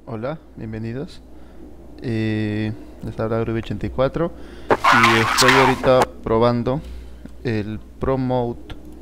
Hola, bienvenidos. Les habla Groovy84 y estoy ahorita probando el Pro Mode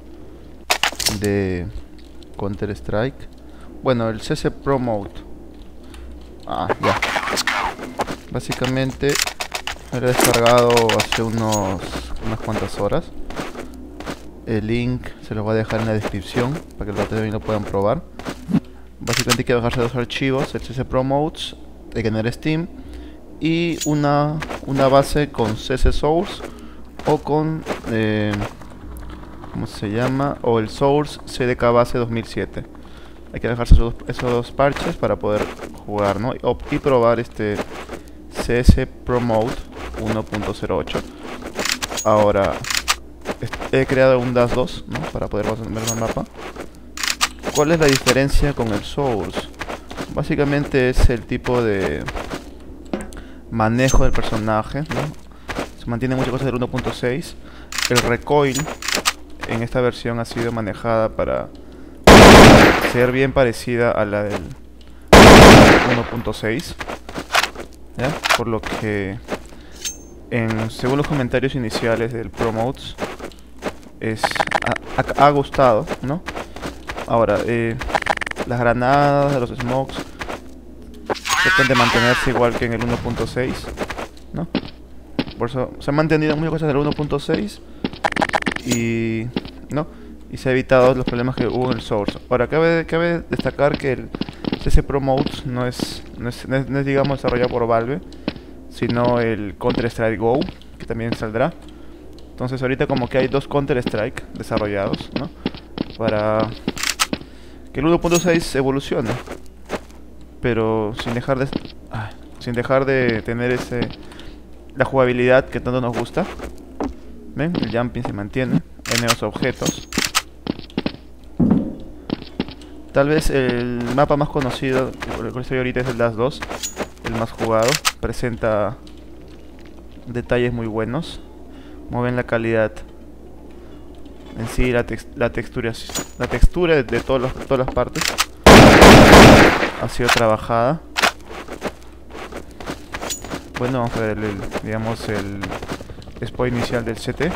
de Counter Strike. Bueno, el CC Pro Mode. Ya. Básicamente lo he descargado hace unas cuantas horas. El link se los voy a dejar en la descripción para que también lo puedan probar. Básicamente hay que bajarse dos archivos, el CC Pro Modes, hay que tener Steam y una base con CC Source o con ¿cómo se llama? O el Source CDK Base 2007. Hay que bajarse esos dos parches para poder jugar, ¿no? Y probar este CS Pro Mode 1.08. Ahora he creado un DAS 2, ¿no? Para poder ver el mapa. ¿Cuál es la diferencia con el Source? Básicamente es el tipo de manejo del personaje, ¿no? Se mantienen muchas cosas del 1.6. El recoil en esta versión ha sido manejada para ser bien parecida a la del 1.6, ¿ya? Por lo que según los comentarios iniciales del Pro Modes ha gustado, ¿no? Ahora, las granadas, los smokes tratan de mantenerse igual que en el 1.6, ¿no? Por eso se han mantenido muchas cosas del 1.6 y se ha evitado los problemas que hubo en el Source. Ahora, cabe destacar que el CC Pro Modes no es digamos desarrollado por Valve, sino el Counter Strike Go, que también saldrá. Entonces ahorita como que hay dos Counter Strike desarrollados, ¿no? Para que el 1.6 evolucione, pero sin dejar de tener la jugabilidad que tanto nos gusta. ¿Ven? El jumping se mantiene, hay nuevos objetos. Tal vez el mapa más conocido por el que estoy ahorita es el DAS 2, el más jugado. Presenta detalles muy buenos. Como ven, la calidad en sí, la textura de todas las partes ha sido trabajada. Bueno, vamos a ver digamos el spoil inicial del CT.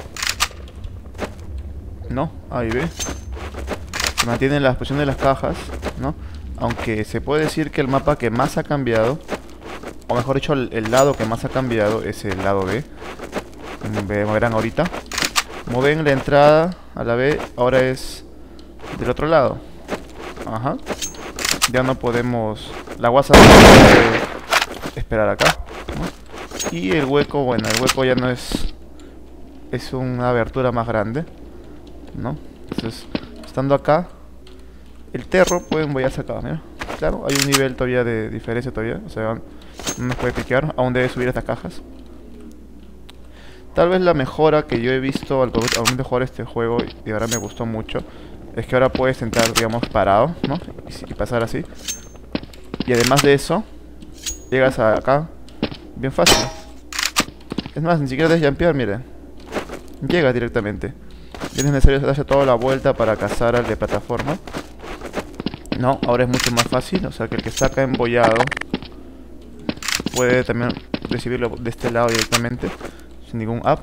Ahí ve. Se mantiene la posición de las cajas, ¿no? Aunque se puede decir que el mapa que más ha cambiado, o mejor dicho, el lado que más ha cambiado es el lado B. Como verán ahorita. Como ven, la entrada a la B ahora es del otro lado. Ajá. Ya no podemos... La guasa no puede esperar acá, ¿no? Y el hueco, bueno, el hueco ya no es... Es una abertura más grande, ¿no? Entonces, estando acá, el terro pueden voy a sacar, mira. Claro, hay un nivel todavía de diferencia todavía. O sea, no nos puede piquear. Aún debe subir estas cajas. Tal vez la mejora que yo he visto al momento de jugar este juego, y ahora me gustó mucho, es que ahora puedes entrar, digamos, parado, ¿no? Y pasar así. Y además de eso, llegas acá bien fácil. Es más, ni siquiera debes jumpear, miren. Llegas directamente. Ya no es necesario darse toda la vuelta para cazar al de plataforma. No, ahora es mucho más fácil. O sea que el que está acá embollado puede también recibirlo de este lado directamente, sin ningún up.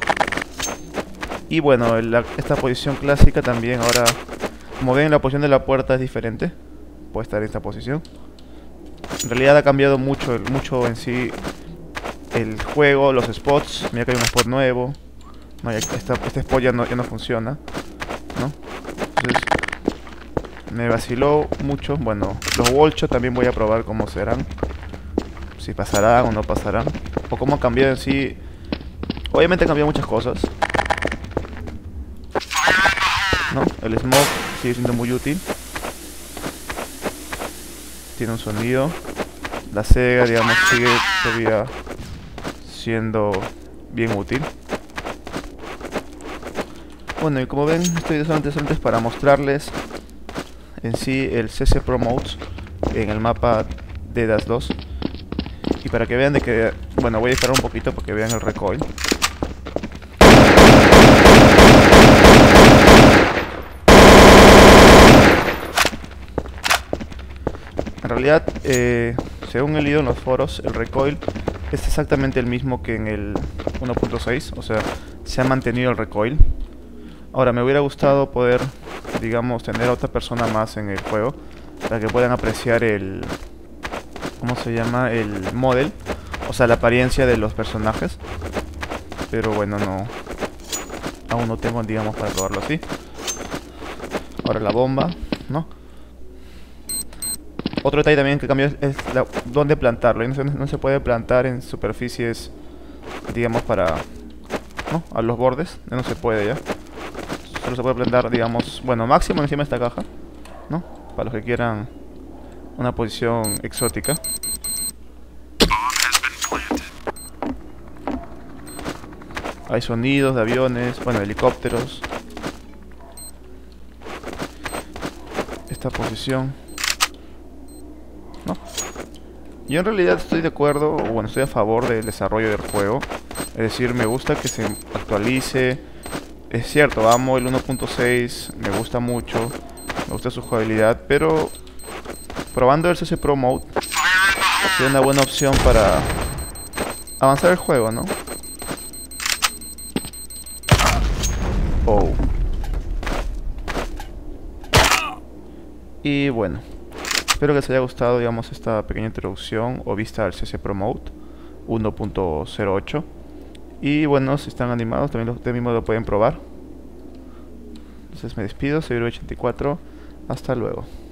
Y bueno, esta posición clásica también ahora, como ven, la posición de la puerta es diferente. Puede estar en esta posición. En realidad ha cambiado mucho en sí el juego, los spots. Mira que hay un spot nuevo. No, este spot ya no funciona, ¿no? Entonces me vaciló mucho. Bueno, los wallshot también voy a probar cómo serán, si pasarán o no pasarán, o cómo ha cambiado en sí. Obviamente ha cambiado muchas cosas, ¿no? El smoke sigue siendo muy útil. Tiene un sonido. La Sega, digamos, sigue todavía siendo bien útil. Bueno, y como ven, estoy solamente para mostrarles en sí el CC Pro Modes en el mapa de DAS 2. Y para que vean de que... Bueno, voy a disparar un poquito para que vean el recoil. En realidad según he leído en los foros, el recoil es exactamente el mismo que en el 1.6, o sea, se ha mantenido el recoil. Ahora, me hubiera gustado poder, digamos, tener a otra persona más en el juego para que puedan apreciar el... ¿cómo se llama? El model, o sea, la apariencia de los personajes. Pero bueno, no... aún no tengo, digamos, para probarlo así. Ahora la bomba, ¿no? Otro detalle también que cambió es dónde plantarlo. No se puede plantar en superficies, digamos, para... ¿no? A los bordes, no se puede ya. Solo se puede plantar, digamos, bueno, máximo encima de esta caja, ¿no? Para los que quieran una posición exótica. Hay sonidos de aviones, bueno, helicópteros. Esta posición, ¿no? Yo en realidad estoy de acuerdo, o bueno, estoy a favor del desarrollo del juego. Es decir, me gusta que se actualice. Es cierto, amo el 1.6, me gusta mucho, me gusta su jugabilidad, pero probando el CC Pro Mode sería una buena opción para avanzar el juego, ¿no? Oh. Y bueno, espero que les haya gustado, digamos, esta pequeña introducción o vista al CC Pro Mode 1.08. Y bueno, si están animados, también ustedes mismos lo pueden probar. Entonces me despido, soy Hero84. Hasta luego.